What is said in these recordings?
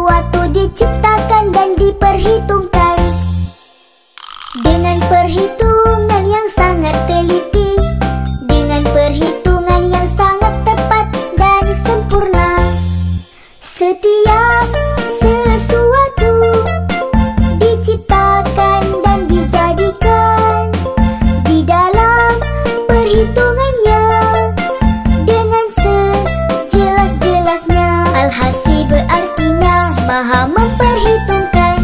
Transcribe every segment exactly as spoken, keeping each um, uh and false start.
sesuatu diciptakan dan diperhitungkan. Dengan perhitungan yang sangat teliti, dengan perhitungan yang sangat tepat dan sempurna. Setiap sesuatu diciptakan dan dijadikan di dalam perhitungannya dengan sejelas-jelasnya. Al-Hasib artinya Maha memperhitungkan.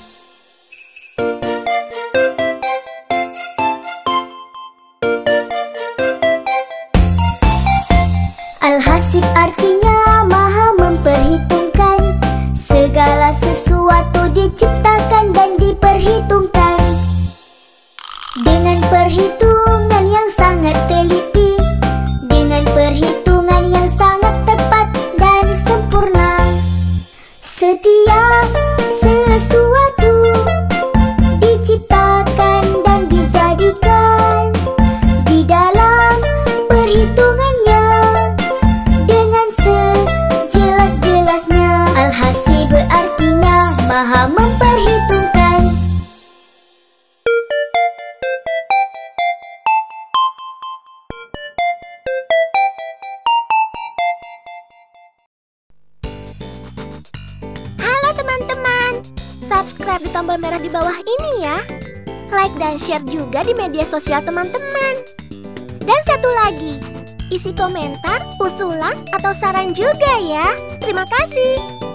Al-Hasib artinya Maha memperhitungkan. Segala sesuatu diciptakan dan diperhitungkan dengan perhitungan yang sangat teliti, dengan perhitungan yang sangat tepat dan sempurna. Setiap sesuatu diciptakan dan dijadikan di dalam perhitungannya dengan sejelas-jelasnya. Al-Hasib artinya Maha memperhitungkan. Halo teman-teman, subscribe di tombol merah di bawah ini ya. Like dan share juga di media sosial teman-teman. Dan satu lagi, isi komentar, usulan, atau saran juga ya. Terima kasih.